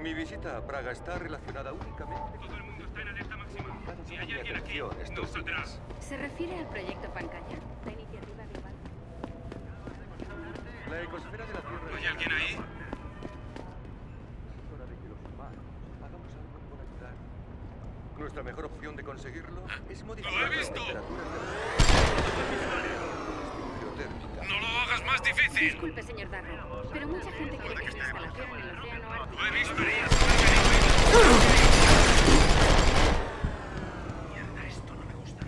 Mi visita a Praga está relacionada únicamente con... Todo el mundo está en alerta máxima. Si hay alguien aquí, no saldrá. Se refiere al proyecto Pancaya, la iniciativa global. La ecosfera de la Tierra... ¿Hay alguien ahí? Es hora de que los humanos hagamos algo por ayudar. Nuestra mejor opción de conseguirlo es modificar ¡Lo he las visto! temperaturas de geotérmica. ¡No lo hagas más difícil! Disculpe, señor Darrow, pero mucha gente cree que esta instalación en el océano Ártico... ¡Lo he visto! Mierda, esto no me gusta.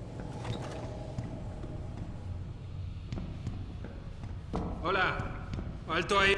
Hola. Alto ahí.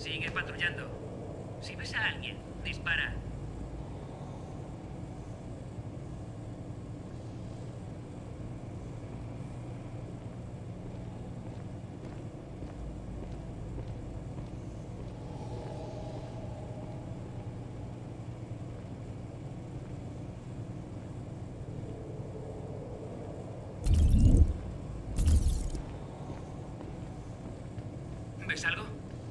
Sigue patrullando. Si ves a alguien, dispara. ¿Ves algo?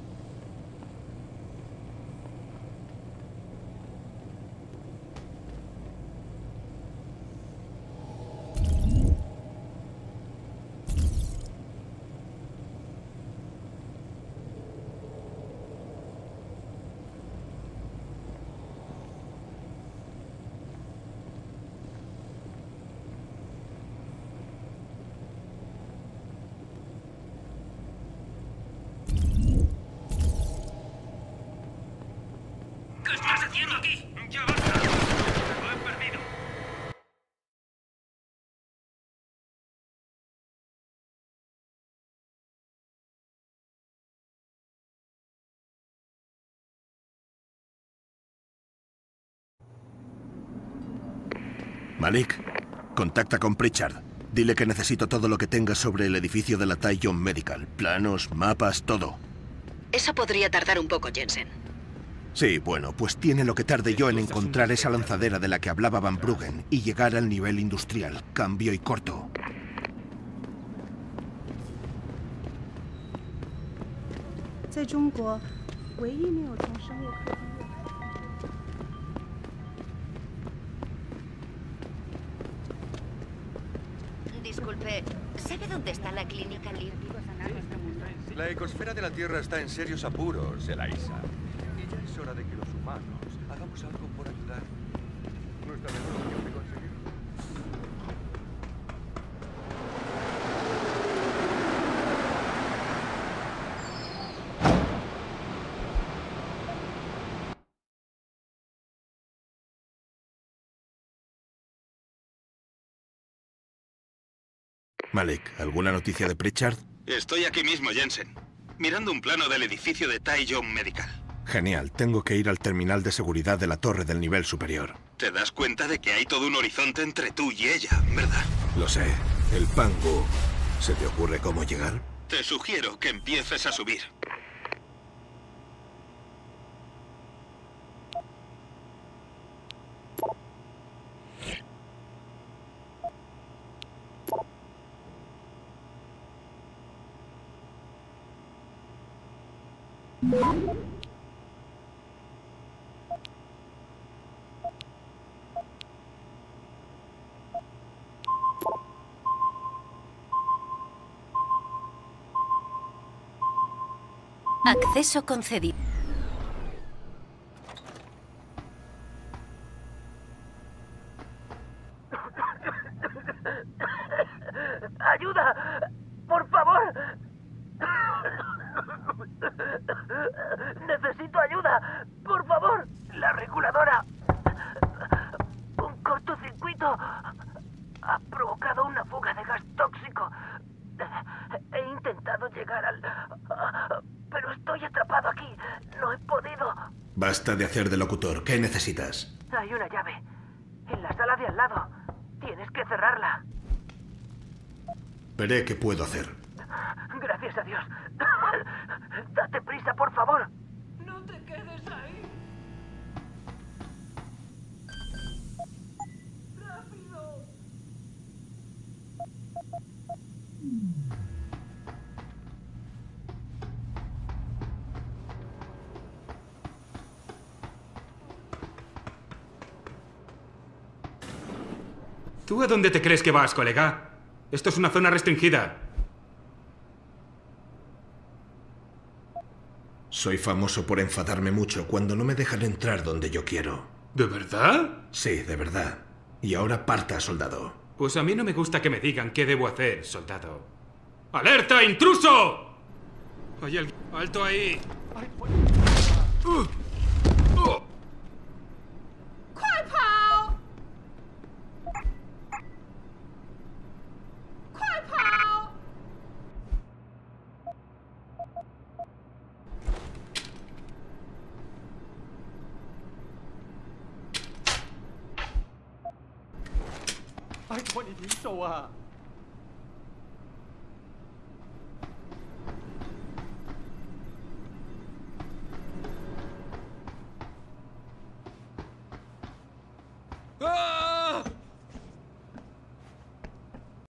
¿Qué estás haciendo aquí? ¡Ya basta! ¡Lo he perdido! Malik, contacta con Pritchard. Dile que necesito todo lo que tengas sobre el edificio de la Taiyon Medical. Planos, mapas, todo. Eso podría tardar un poco, Jensen. Sí, bueno, pues tiene lo que tarde yo en encontrar esa lanzadera de la que hablaba Van Bruggen y llegar al nivel industrial. Cambio y corto. Disculpe, ¿sabe dónde está la clínica Lee? La ecosfera de la Tierra está en serios apuros, Eliza. Y ya es hora de que los humanos hagamos algo por ayudar. Nuestra mejor opción de conseguirlo. Malik, ¿alguna noticia de Pritchard? Estoy aquí mismo, Jensen, mirando un plano del edificio de Taiyon Medical. Genial, tengo que ir al terminal de seguridad de la torre del nivel superior. Te das cuenta de que hay todo un horizonte entre tú y ella, ¿verdad? Lo sé, el Pangu. ¿Se te ocurre cómo llegar? Te sugiero que empieces a subir. Acceso concedido. ¡Ayuda! ¡Por favor! ¡Necesito ayuda! ¡Por favor! La reguladora. Un cortocircuito ha provocado una fuga de gas tóxico. He intentado llegar al... pero estoy atrapado aquí. No he podido. Basta de hacer de locutor. ¿Qué necesitas? Hay una llave. En la sala de al lado. Tienes que cerrarla. Veré qué puedo hacer. Gracias a Dios. Date prisa, por favor. No te quedes ahí. ¡Rápido! ¿Tú a dónde te crees que vas, colega? Esto es una zona restringida. Soy famoso por enfadarme mucho cuando no me dejan entrar donde yo quiero. ¿De verdad? Sí, de verdad. Y ahora parta, soldado. Pues a mí no me gusta que me digan qué debo hacer, soldado. ¡Alerta, intruso! Hay alguien... ¡Alto ahí! 幫你點做啊？